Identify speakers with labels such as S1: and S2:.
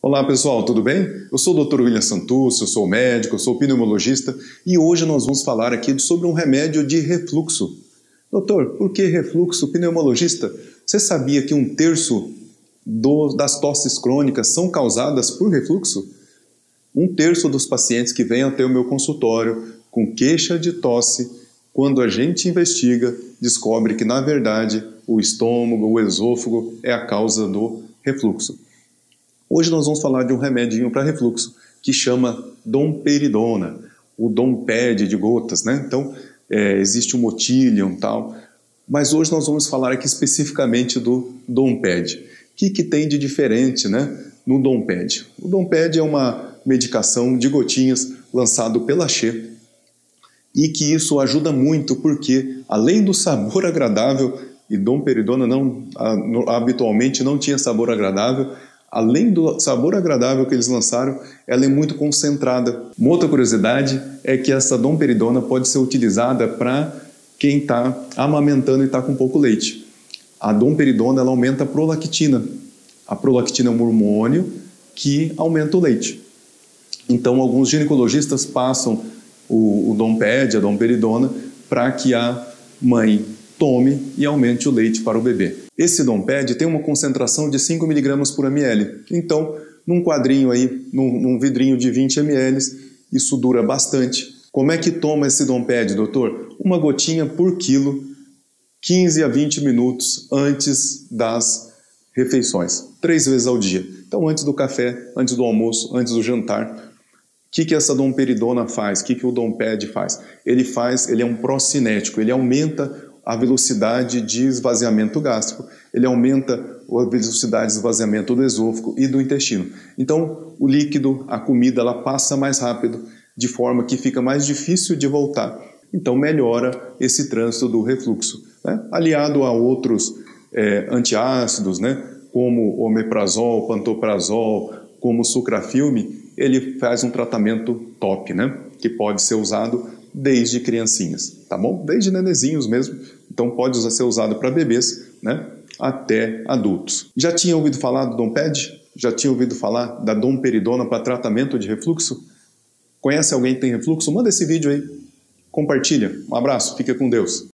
S1: Olá pessoal, tudo bem? Eu sou o Dr. William Santus, eu sou médico, eu sou pneumologista e hoje nós vamos falar aqui sobre um remédio de refluxo. Doutor, por que refluxo? Pneumologista, você sabia que 1/3 das tosses crônicas são causadas por refluxo? 1/3 dos pacientes que vêm até o meu consultório com queixa de tosse, quando a gente investiga, descobre que na verdade o estômago, o esôfago é a causa do refluxo. Hoje nós vamos falar de um remedinho para refluxo que chama domperidona, o Domped de gotas, né? Então, existe o Motilium e tal, mas hoje nós vamos falar aqui especificamente do Domped. O que tem de diferente, né, no Domped? O Domped é uma medicação de gotinhas lançado pela Xê e que isso ajuda muito porque, além do sabor agradável, e domperidona habitualmente não tinha sabor agradável, além do sabor agradável que eles lançaram, ela é muito concentrada. Uma outra curiosidade é que essa domperidona pode ser utilizada para quem está amamentando e está com pouco leite. A domperidona ela aumenta a prolactina. A prolactina é um hormônio que aumenta o leite. Então, alguns ginecologistas passam o Domped, a domperidona, para que a mãe tome e aumente o leite para o bebê. Esse Domped tem uma concentração de 5 mg por ml. Então, num quadrinho aí, num vidrinho de 20 ml, isso dura bastante. Como é que toma esse Domped, doutor? Uma gotinha por quilo, 15 a 20 minutos antes das refeições, 3 vezes ao dia. Então, antes do café, antes do almoço, antes do jantar. O que essa domperidona faz? O que o Domped faz? Ele é um procinético, ele aumenta a velocidade de esvaziamento gástrico, ele aumenta a velocidade de esvaziamento do esôfago e do intestino. Então, o líquido, a comida, ela passa mais rápido, de forma que fica mais difícil de voltar. Então, melhora esse trânsito do refluxo, né? Aliado a outros antiácidos, né? Como o omeprazol, pantoprazol, como o sucrafilme, ele faz um tratamento top, né? Que pode ser usado desde criancinhas, tá bom? Desde nenezinhos mesmo, então pode ser usado para bebês, né? Até adultos. Já tinha ouvido falar do Domped? Já tinha ouvido falar da domperidona para tratamento de refluxo? Conhece alguém que tem refluxo? Manda esse vídeo aí, compartilha. Um abraço, fica com Deus.